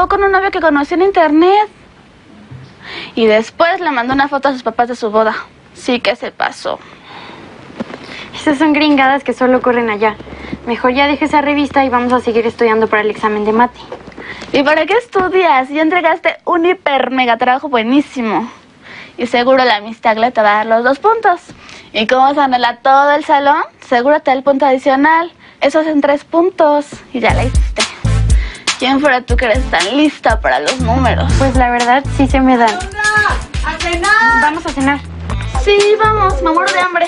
acabó con un novio que conoció en internet. Y después le mandó una foto a sus papás de su boda. Sí que se pasó. Esas son gringadas que solo ocurren allá. Mejor ya deje esa revista y vamos a seguir estudiando para el examen de mate. ¿Y para qué estudias? Ya entregaste un hiper mega trabajo buenísimo. Y seguro la Miss Tagle te va a dar los 2 puntos. Y como se anhela todo el salón, seguro te da el punto adicional. Eso hacen 3 puntos. Y ya la hiciste. ¿Quién fuera tú que eres tan lista para los números? Pues la verdad sí se me dan. ¡A cenar! Vamos a cenar. Sí, vamos, me muero de hambre.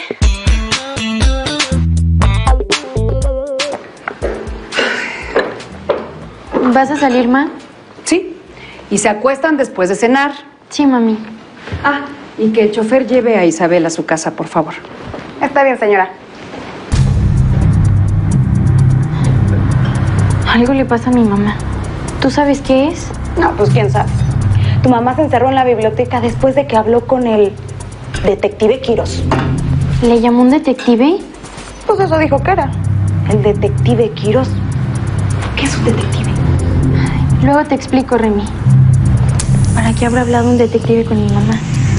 ¿Vas a salir, ma? Sí, y se acuestan después de cenar. Sí, mami. Ah, y que el chofer lleve a Isabel a su casa, por favor. Está bien, señora. Algo le pasa a mi mamá. ¿Tú sabes qué es? No, pues quién sabe. Tu mamá se encerró en la biblioteca después de que habló con el detective Quirós. ¿Le llamó un detective? Pues eso dijo que era. El detective Quirós. ¿Qué es un detective? Luego te explico, Remy. ¿Para qué habrá hablado un detective con mi mamá?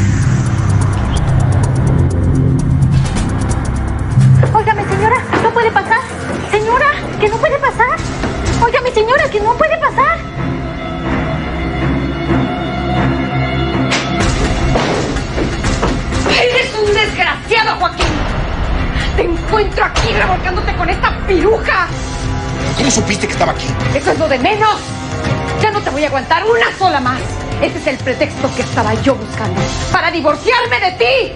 Óigame, señora, no puede pasar. Señora, que no puede pasar. Óigame, señora, que no puede pasar. ¡Eres un desgraciado, Joaquín! ¡Te encuentro aquí revolcándote con esta piruja! ¿Cómo supiste que estaba aquí? ¡Eso es lo de menos! Ya no te voy a aguantar una sola más. Ese es el pretexto que estaba yo buscando para divorciarme de ti.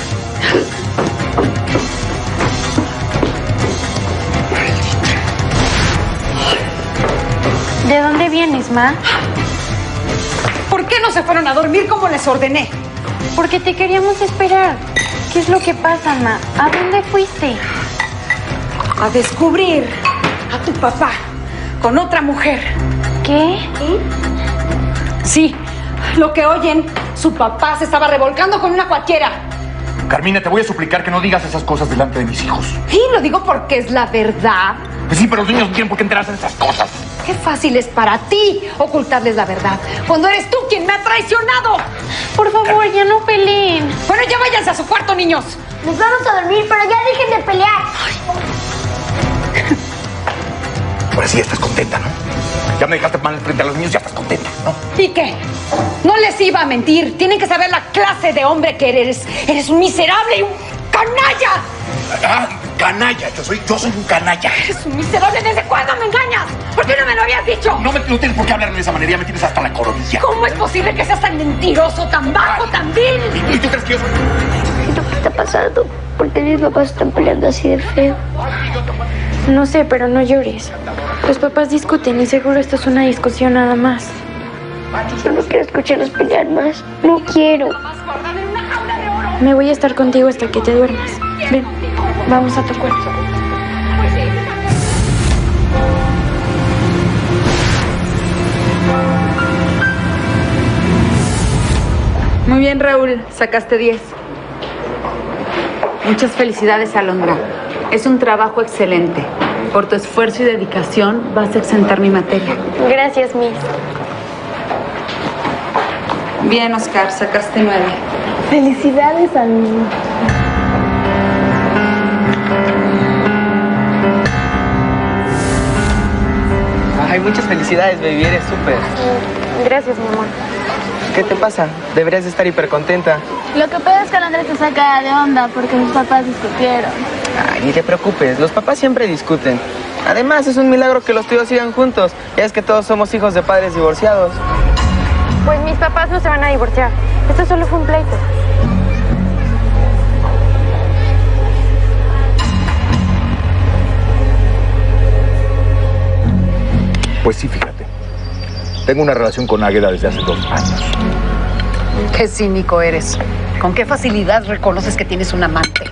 ¿De dónde vienes, ma? ¿Por qué no se fueron a dormir como les ordené? Porque te queríamos esperar. ¿Qué es lo que pasa, ma? ¿A dónde fuiste? A descubrir a tu papá con otra mujer. ¿Qué? Sí, lo que oyen, su papá se estaba revolcando con una cualquiera. Carmina, te voy a suplicar que no digas esas cosas delante de mis hijos. Y lo digo porque es la verdad. Pues sí, pero los niños no tienen por qué enterarse de esas cosas. Qué fácil es para ti ocultarles la verdad cuando eres tú quien me ha traicionado. Por favor, ya no peleen. Bueno, ya váyanse a su cuarto, niños. Nos vamos a dormir, pero ya dejen de pelear. Ahora sí ya estás contenta, ¿no? Ya me dejaste mal frente a los niños, ya estás contenta, ¿no? ¿Y qué? No les iba a mentir. Tienen que saber la clase de hombre que eres. Eres un miserable y un canalla. Ah, canalla. Yo soy un canalla. Eres un miserable. ¿Desde cuándo me engañas? ¿Por qué no me lo habías dicho? No tienes por qué hablarme de esa manera. Ya me tienes hasta la coronilla. ¿Cómo es posible que seas tan mentiroso, tan bajo, tan vil? ¿Y tú crees que yo soy? ¿Qué está pasando? ¿Por qué mis papás están peleando así de feo? No sé, pero no llores. Los papás discuten y seguro esto es una discusión nada más. Yo no quiero escucharlos pelear más. No quiero. Me voy a estar contigo hasta que te duermas. Ven, vamos a tu cuarto. Muy bien, Raúl. Sacaste 10. Muchas felicidades, Alondra. Es un trabajo excelente. Por tu esfuerzo y dedicación vas a exentar mi materia. Gracias, Miss. Bien, Oscar. Sacaste 9. Felicidades a mí. Ay, muchas felicidades, baby. Eres súper. Gracias, mi amor. ¿Qué te pasa? Deberías de estar hiper contenta. Lo que pasa es que Andrés se saca de onda porque sus papás discutieron. Ay, ni te preocupes. Los papás siempre discuten. Además, es un milagro que los tíos sigan juntos. Ya es que todos somos hijos de padres divorciados. Pues mis papás no se van a divorciar. Esto solo fue un pleito. Pues sí, fíjate. Tengo una relación con Águeda desde hace 2 años. Qué cínico eres. ¿Con qué facilidad reconoces que tienes un amante?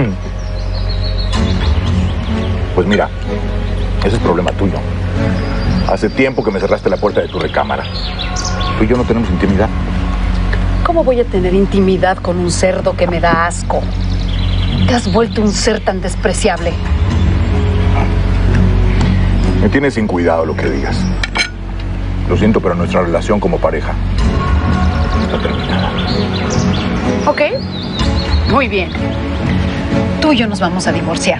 Pues mira, ese es problema tuyo. Hace tiempo que me cerraste la puerta de tu recámara. Tú y yo no tenemos intimidad. ¿Cómo voy a tener intimidad con un cerdo que me da asco? Te has vuelto un ser tan despreciable. Me tienes sin cuidado lo que digas. Lo siento, pero nuestra relación como pareja está terminada. ¿Ok? Muy bien. Tú y yo nos vamos a divorciar.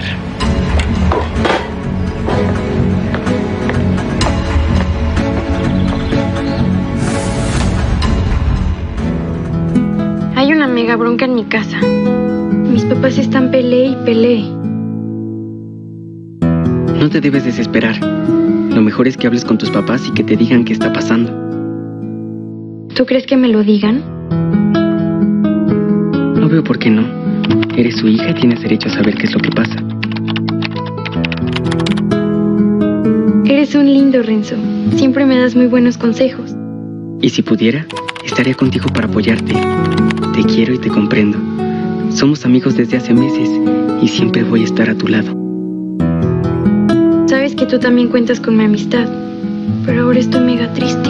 Hay una mega bronca en mi casa. Mis papás están peleé y peleé. No te debes desesperar. Lo mejor es que hables con tus papás y que te digan qué está pasando. ¿Tú crees que me lo digan? No veo por qué no. Eres su hija y tienes derecho a saber qué es lo que pasa. Eres un lindo, Renzo. Siempre me das muy buenos consejos. Y si pudiera, estaría contigo para apoyarte. Te quiero y te comprendo. Somos amigos desde hace meses y siempre voy a estar a tu lado. Sabes que tú también cuentas con mi amistad, pero ahora estoy mega triste.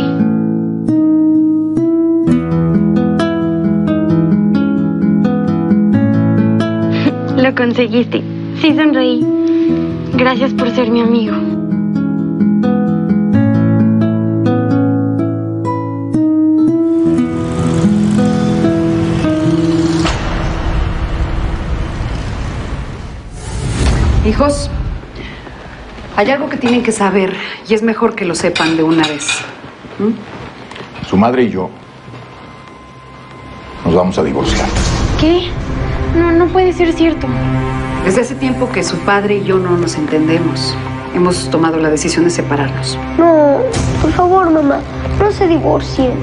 Lo conseguiste. Sí sonreí. Gracias por ser mi amigo. Hijos, hay algo que tienen que saber y es mejor que lo sepan de una vez. Su madre y yo nos vamos a divorciar. ¿Qué? No puede ser cierto. Desde hace tiempo que su padre y yo no nos entendemos. Hemos tomado la decisión de separarnos. No, por favor, mamá, no se divorcien.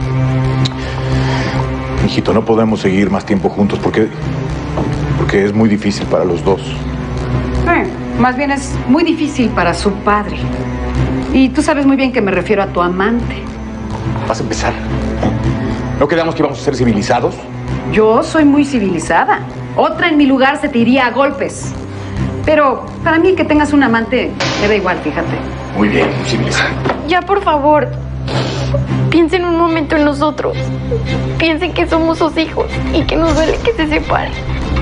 Hijito, no podemos seguir más tiempo juntos porque es muy difícil para los dos. Más bien es muy difícil para su padre. Y tú sabes muy bien que me refiero a tu amante. Vas a empezar. ¿No quedamos que íbamos a ser civilizados? Yo soy muy civilizada. Otra en mi lugar se te iría a golpes. Pero para mí que tengas un amante me da igual, fíjate. Muy bien, muy civilizado. Ya, por favor. Piensen un momento en nosotros. Piensen que somos sus hijos y que nos duele que se separen.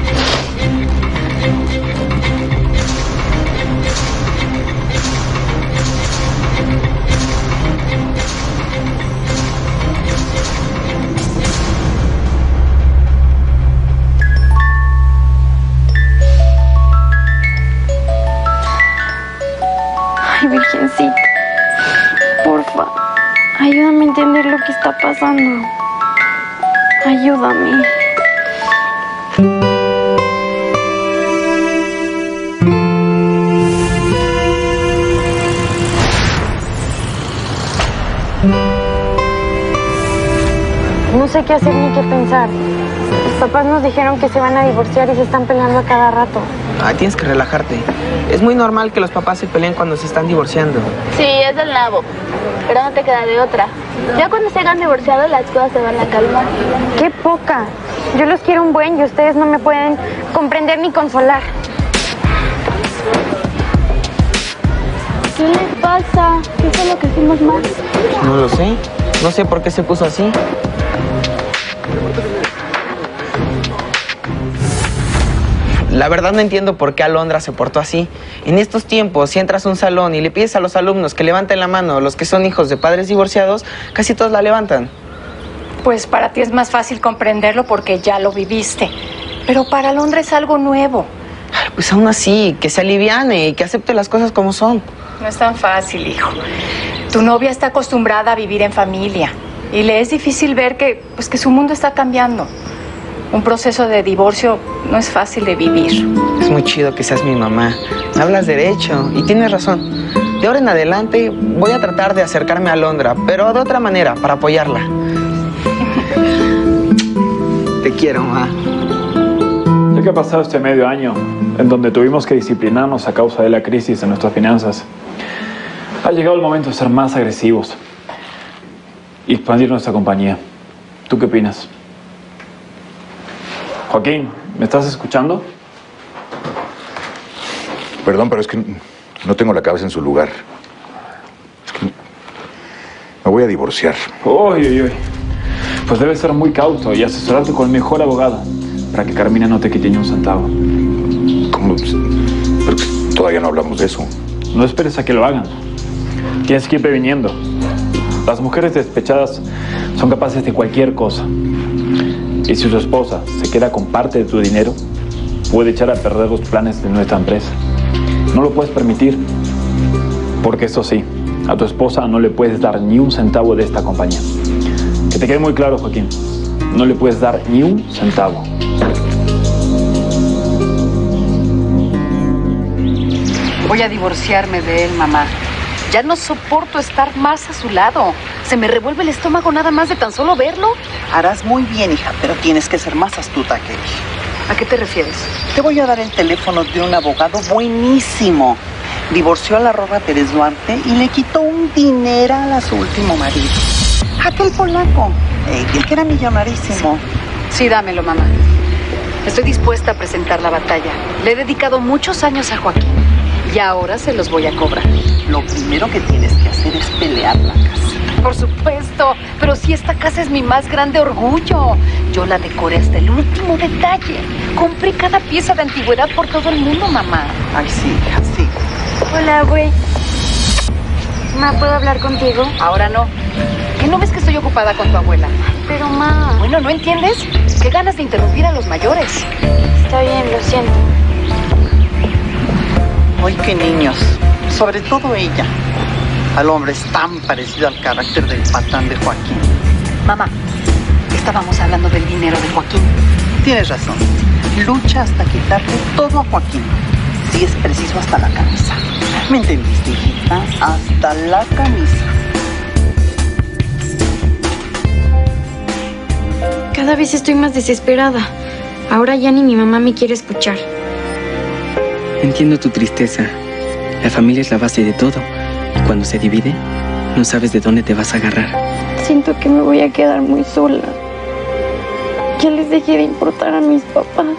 Ay, Virgencita, porfa, ayúdame a entender lo que está pasando. Ayúdame. No sé qué hacer ni qué pensar. Mis papás nos dijeron que se van a divorciar y se están peleando a cada rato. Ay, tienes que relajarte. Es muy normal que los papás se peleen cuando se están divorciando. Sí, es del nabo, pero no te queda de otra. Ya cuando se hayan divorciado, las cosas se van a calmar. ¡Qué poca! Yo los quiero un buen y ustedes no me pueden comprender ni consolar. ¿Qué le pasa? ¿Qué fue lo que hicimos mal? No lo sé. No sé por qué se puso así. La verdad no entiendo por qué Alondra se portó así. En estos tiempos, si entras a un salón y le pides a los alumnos que levanten la mano, los que son hijos de padres divorciados, casi todos la levantan. Pues para ti es más fácil comprenderlo porque ya lo viviste. Pero para Alondra es algo nuevo. Pues aún así, que se aliviane y que acepte las cosas como son. No es tan fácil, hijo. Tu novia está acostumbrada a vivir en familia y le es difícil ver que su mundo está cambiando. Un proceso de divorcio no es fácil de vivir. Es muy chido que seas mi mamá. Hablas derecho y tienes razón. De ahora en adelante voy a tratar de acercarme a Alondra, pero de otra manera, para apoyarla. Te quiero, mamá. Ya que ha pasado este medio año, en donde tuvimos que disciplinarnos a causa de la crisis de nuestras finanzas, ha llegado el momento de ser más agresivos y expandir nuestra compañía. ¿Tú qué opinas? Joaquín, ¿me estás escuchando? Perdón, pero es que no tengo la cabeza en su lugar. Es que me voy a divorciar. Uy. Pues debes ser muy cauto y asesorarte con el mejor abogado para que Carmina no te quite ni un centavo. ¿Cómo? Pero todavía no hablamos de eso. No esperes a que lo hagan. Tienes que ir previniendo. Las mujeres despechadas son capaces de cualquier cosa. Y si su esposa se queda con parte de tu dinero, puede echar a perder los planes de nuestra empresa. No lo puedes permitir, porque eso sí, a tu esposa no le puedes dar ni un centavo de esta compañía. Que te quede muy claro, Joaquín, no le puedes dar ni un centavo. Voy a divorciarme de él, mamá. Ya no soporto estar más a su lado. Se me revuelve el estómago nada más de tan solo verlo. Harás muy bien, hija, pero tienes que ser más astuta que él. ¿A qué te refieres? Te voy a dar el teléfono de un abogado buenísimo. Divorció a la Rosa Pérez Duarte y le quitó un dineral a su último marido. Aquel polaco, el que era millonarísimo. Sí, dámelo, mamá. Estoy dispuesta a presentar la batalla. Le he dedicado muchos años a Joaquín y ahora se los voy a cobrar. Lo primero que tienes que hacer es pelear la casa. Por supuesto, pero si esta casa es mi más grande orgullo. Yo la decoré hasta el último detalle. Compré cada pieza de antigüedad por todo el mundo, mamá. Ay, sí, hija, sí. Hola, güey. ¿Ma, puedo hablar contigo? Ahora no. ¿Qué no ves que estoy ocupada con tu abuela? Pero, ma... Bueno, ¿no entiendes? ¿Qué ganas de interrumpir a los mayores? Está bien, lo siento. Ay, qué niños. Sobre todo ella. Al hombre es tan parecido al carácter del patán de Joaquín. Mamá, estábamos hablando del dinero de Joaquín. Tienes razón. Lucha hasta quitarle todo a Joaquín. Si es preciso, hasta la camisa. ¿Me entendiste, hijita? Hasta la camisa. Cada vez estoy más desesperada. Ahora ya ni mi mamá me quiere escuchar. Entiendo tu tristeza. La familia es la base de todo. Y cuando se divide, no sabes de dónde te vas a agarrar. Siento que me voy a quedar muy sola. Ya les dejé de importar a mis papás.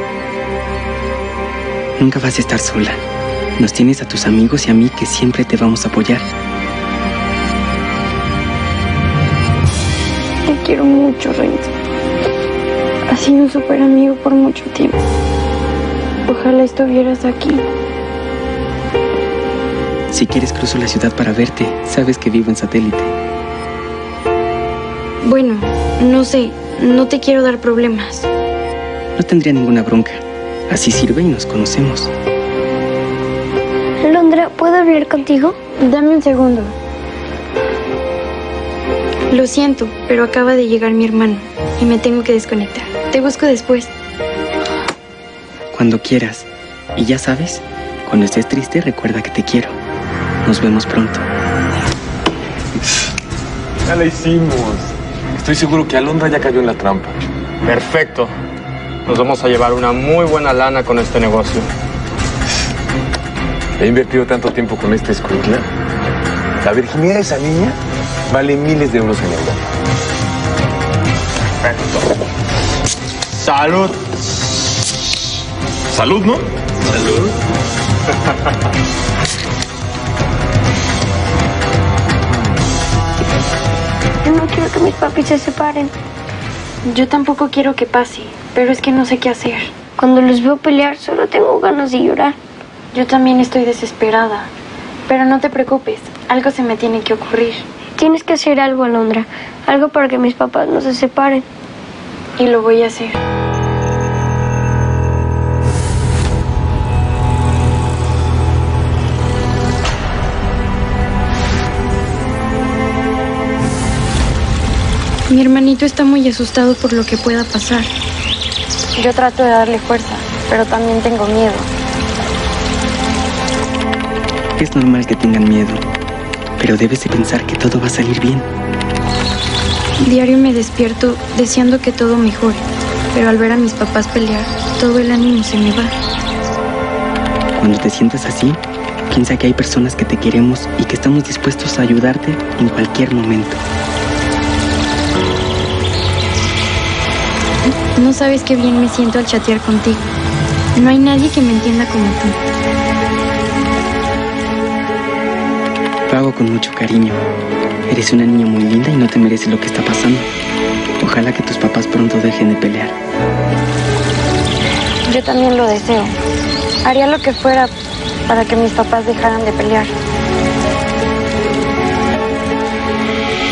Nunca vas a estar sola. Nos tienes a tus amigos y a mí que siempre te vamos a apoyar. Te quiero mucho, Renzo. Has sido un súper amigo por mucho tiempo. Ojalá estuvieras aquí. Si quieres, cruzo la ciudad para verte. Sabes que vivo en Satélite. Bueno, no sé. No te quiero dar problemas. No tendría ninguna bronca. Así sirve y nos conocemos. Alondra, ¿puedo hablar contigo? Dame un segundo. Lo siento, pero acaba de llegar mi hermano y me tengo que desconectar. Te busco después. Cuando quieras. Y ya sabes, cuando estés triste, recuerda que te quiero. Nos vemos pronto. Ya la hicimos. Estoy seguro que Alondra ya cayó en la trampa. Perfecto. Nos vamos a llevar una muy buena lana con este negocio. He invertido tanto tiempo con esta escuela. La virginidad de esa niña vale miles de euros en Europa. Perfecto. ¡Salud! Salud, ¿no? Salud. Yo no quiero que mis papis se separen. Yo tampoco quiero que pase, pero es que no sé qué hacer. Cuando los veo pelear, solo tengo ganas de llorar. Yo también estoy desesperada. Pero no te preocupes, algo se me tiene que ocurrir. Tienes que hacer algo, Alondra. Algo para que mis papás no se separen. Y lo voy a hacer. Mi hermanito está muy asustado por lo que pueda pasar. Yo trato de darle fuerza, pero también tengo miedo. Es normal que tengan miedo, pero debes de pensar que todo va a salir bien. Diario me despierto deseando que todo mejore, pero al ver a mis papás pelear, todo el ánimo se me va. Cuando te sientas así, piensa que hay personas que te queremos y que estamos dispuestos a ayudarte en cualquier momento. No sabes qué bien me siento al chatear contigo. No hay nadie que me entienda como tú. Lo hago con mucho cariño. Eres una niña muy linda y no te mereces lo que está pasando. Ojalá que tus papás pronto dejen de pelear. Yo también lo deseo. Haría lo que fuera para que mis papás dejaran de pelear.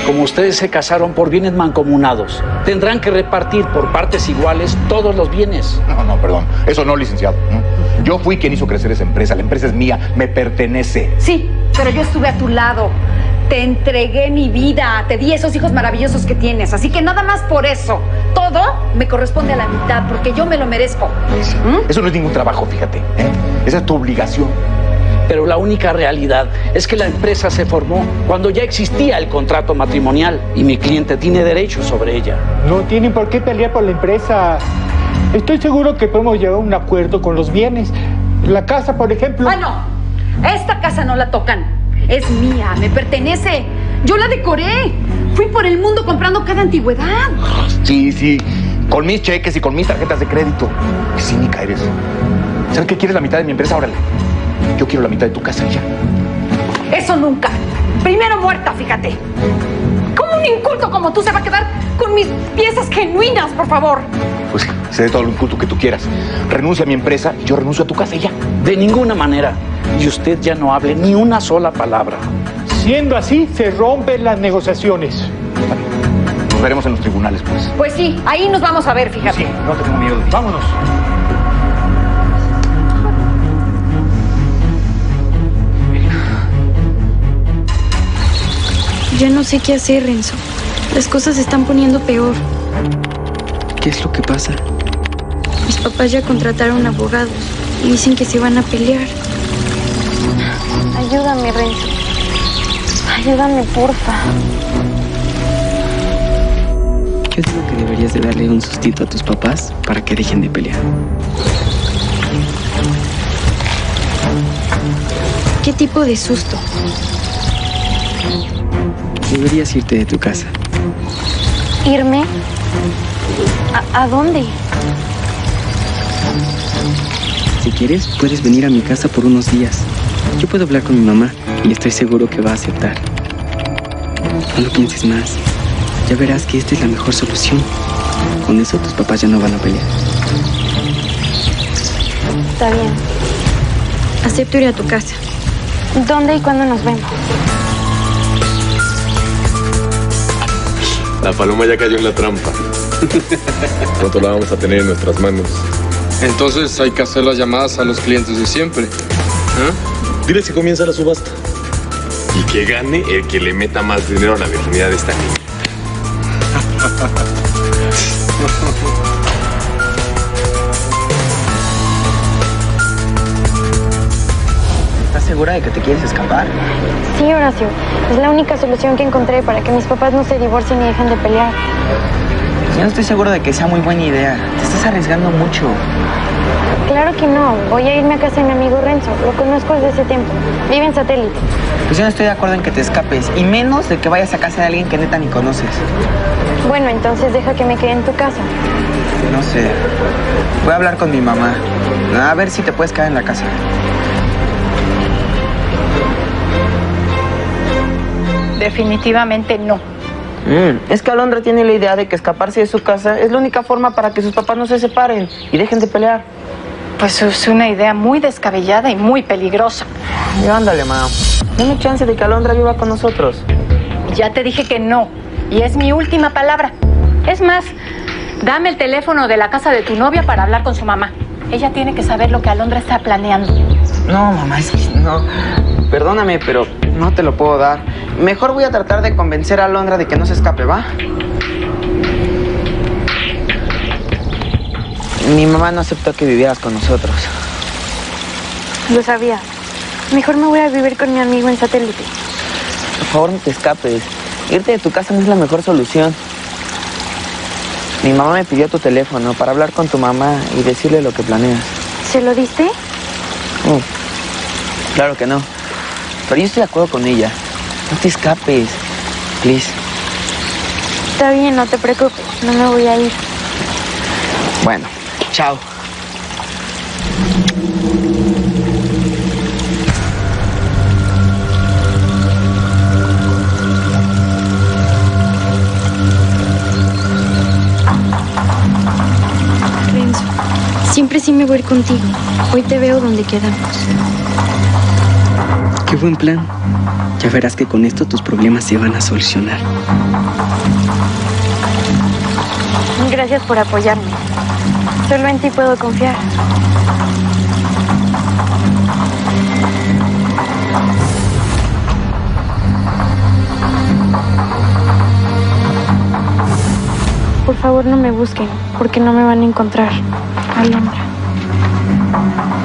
Como ustedes se casaron por bienes mancomunados, tendrán que repartir por partes iguales todos los bienes. No, perdón. Eso no, licenciado. Yo fui quien hizo crecer esa empresa. La empresa es mía, me pertenece. Sí, pero yo estuve a tu lado. Te entregué mi vida, te di esos hijos maravillosos que tienes. Así que nada más por eso, todo me corresponde a la mitad, porque yo me lo merezco. Eso no es ningún trabajo, fíjate. Esa es tu obligación. Pero la única realidad es que la empresa se formó cuando ya existía el contrato matrimonial y mi cliente tiene derechos sobre ella. No tienen por qué pelear por la empresa. Estoy seguro que podemos llegar a un acuerdo con los bienes. La casa, por ejemplo... ¡Ah, no! Esta casa no la tocan. Es mía, me pertenece. Yo la decoré. Fui por el mundo comprando cada antigüedad. Sí. Con mis cheques y con mis tarjetas de crédito. Qué cínica eres. ¿Sabes qué quieres la mitad de mi empresa? Órale. Yo quiero la mitad de tu casa y ya. Eso nunca. Primero muerta, fíjate. ¿Cómo un inculto como tú se va a quedar con mis piezas genuinas, por favor? Pues sé de todo lo inculto que tú quieras. Renuncia a mi empresa y yo renuncio a tu casa y ya. De ninguna manera. Y usted ya no hable ni una sola palabra. Siendo así, se rompen las negociaciones. Nos veremos en los tribunales, pues. Pues sí, ahí nos vamos a ver, fíjate. Sí, no te tengo miedo de ti. Vámonos. Ya no sé qué hacer, Renzo. Las cosas se están poniendo peor. ¿Qué es lo que pasa? Mis papás ya contrataron abogados y dicen que se van a pelear. Ayúdame, Renzo. Ayúdame, porfa. Yo digo que deberías de darle un sustito a tus papás para que dejen de pelear. ¿Qué tipo de susto? Deberías irte de tu casa. ¿Irme? ¿A dónde? Si quieres, puedes venir a mi casa por unos días. Yo puedo hablar con mi mamá y estoy seguro que va a aceptar. No lo pienses más. Ya verás que esta es la mejor solución. Con eso tus papás ya no van a pelear. Está bien. Acepto ir a tu casa. ¿Dónde y cuándo nos vemos? La paloma ya cayó en la trampa. Pronto la vamos a tener en nuestras manos. Entonces hay que hacer las llamadas a los clientes de siempre. Dile que comienza la subasta. Y que gane el que le meta más dinero a la virginidad de esta niña. ¿Estás segura de que te quieres escapar? Sí, Horacio. Es la única solución que encontré para que mis papás no se divorcien y dejen de pelear. Yo no estoy seguro de que sea muy buena idea. Te estás arriesgando mucho. Claro que no. Voy a irme a casa de mi amigo Renzo. Lo conozco desde hace tiempo. Vive en Satélite. Pues yo no estoy de acuerdo en que te escapes. Y menos de que vayas a casa de alguien que neta ni conoces. Bueno, entonces deja que me quede en tu casa. No sé. Voy a hablar con mi mamá. A ver si te puedes quedar en la casa. Definitivamente no. Es que Alondra tiene la idea de que escaparse de su casa es la única forma para que sus papás no se separen y dejen de pelear. Pues es una idea muy descabellada y muy peligrosa. Ya ándale, ma. Dame chance de que Alondra viva con nosotros. Ya te dije que no. Y es mi última palabra. Es más, dame el teléfono de la casa de tu novia para hablar con su mamá. Ella tiene que saber lo que Alondra está planeando. No, mamá, es que no. Perdóname, pero no te lo puedo dar. Mejor voy a tratar de convencer a Alondra de que no se escape, ¿va? Mi mamá no aceptó que vivieras con nosotros. Lo sabía. Mejor me voy a vivir con mi amigo en Satélite. Por favor, no te escapes. Irte de tu casa no es la mejor solución. Mi mamá me pidió tu teléfono para hablar con tu mamá y decirle lo que planeas. ¿Se lo diste? Claro que no. Pero yo estoy de acuerdo con ella. No te escapes. Please. Está bien, no te preocupes. No me voy a ir. Bueno, chao. Renzo, siempre sí me voy a ir contigo. Hoy te veo donde quedamos. Qué buen plan. Ya verás que con esto tus problemas se van a solucionar. Gracias por apoyarme. Solo en ti puedo confiar. Por favor, no me busquen, porque no me van a encontrar. Alondra.